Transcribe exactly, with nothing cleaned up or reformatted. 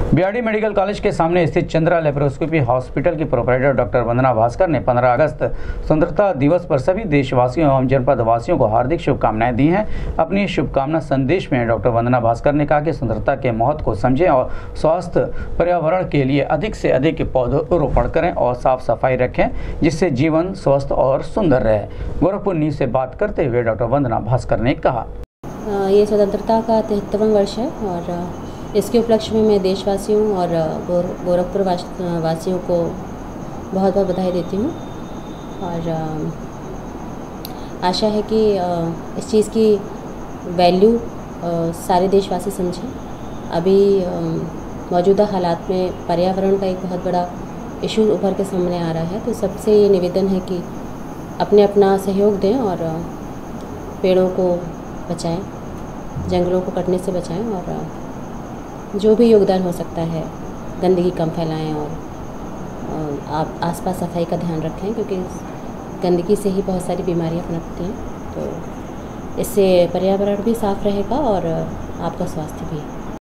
BRD medical college के सामने स्थित चंद्रा लेप्रोस्कोपी हॉस्पिटल की प्रोपराइटर डॉक्टर वंदना भास्कर ने पंद्रह अगस्त स्वतंत्रता दिवस पर सभी देशवासियों एवं जनपद वासियों को हार्दिक शुभकामनाएं दी हैं। अपनी शुभकामना संदेश में डॉक्टर वंदना भास्कर ने कहा कि स्वतंत्रता के महत्व को समझें और स्वास्थ्य पर्यावरण के लिए अधिक से अधिक पौधरोपण करें और साफ सफाई रखें, जिससे जीवन स्वस्थ और सुंदर रहे। गोरखपुर न्यूज़ से बात करते हुए डॉक्टर वंदना भास्कर ने कहा, ये स्वतंत्रता का तिहत्तरवां वर्ष है और इसके उपलक्ष्य में मैं देशवासियों और गोरखपुर वासियों को बहुत बहुत बधाई देती हूँ और आशा है कि इस चीज़ की वैल्यू सारे देशवासी समझें। अभी मौजूदा हालात में पर्यावरण का एक बहुत बड़ा इशू उभर के सामने आ रहा है, तो सबसे ये निवेदन है कि अपने अपना सहयोग दें और पेड़ों को बचाएं, जंगलों को कटने से बचाएं और जो भी योगदान हो सकता है गंदगी कम फैलाएं और आप आसपास सफाई का ध्यान रखें, क्योंकि गंदगी से ही बहुत सारी बीमारियां पनपती हैं। तो इससे पर्यावरण भी साफ रहेगा और आपका स्वास्थ्य भी।